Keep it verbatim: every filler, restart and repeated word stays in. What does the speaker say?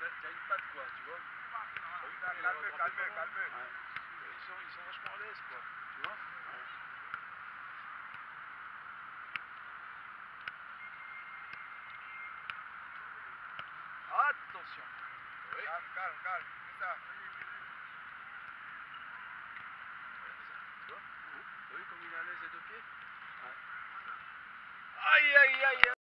a une patte quoi, tu vois. Calme, calme, calme, calme. Ouais. Ils sont, ils sont vachement à l'aise quoi, tu vois. Ouais. Attention. Oui. Calme, calme, calme. C'est ça. Tu vois? T'as vu comme il est à l'aise les deux pieds? Ouais. Aïe aïe aïe.